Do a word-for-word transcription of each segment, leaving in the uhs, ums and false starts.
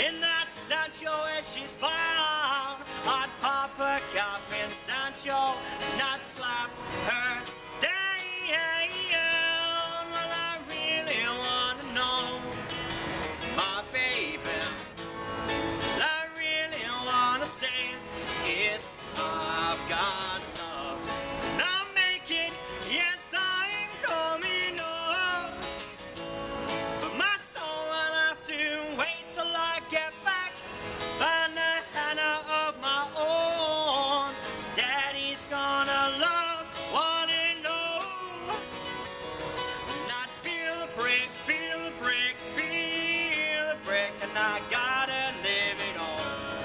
in that Sancho where she's found. I'd pop her cap in Sancho and not slap her down. Well, I really wanna know my baby. I really wanna say is I've got love. Now make it, yes I'm coming up. But my soul will have to wait till I get back. Find a Hannah of my own. Daddy's gonna love, wanna know. Not feel the break, feel the break, feel the break, and I gotta live it all.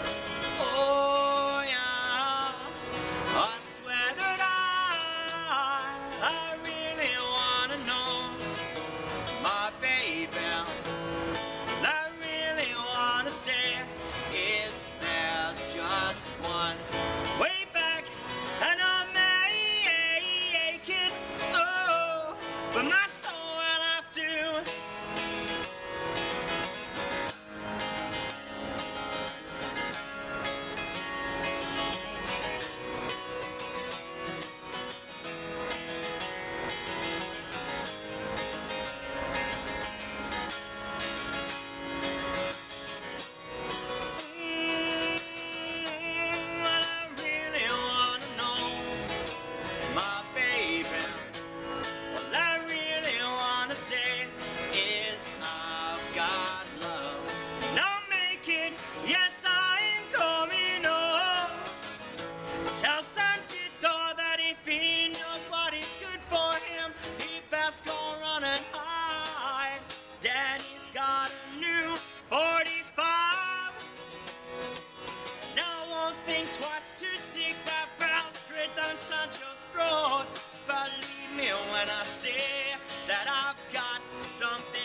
Oh yeah, I swear that I, I really wanna know my baby. I really wanna say is there's just one way back, and I'll make it. Oh, but my soul will have to. Yes, I'm coming home. Tell Santeria that if he knows what is good for him, he best go run and hide. Daddy's got a new forty-five. Now I won't think twice to stick that barrel straight down Sancho's throat. Believe me when I say that I've got something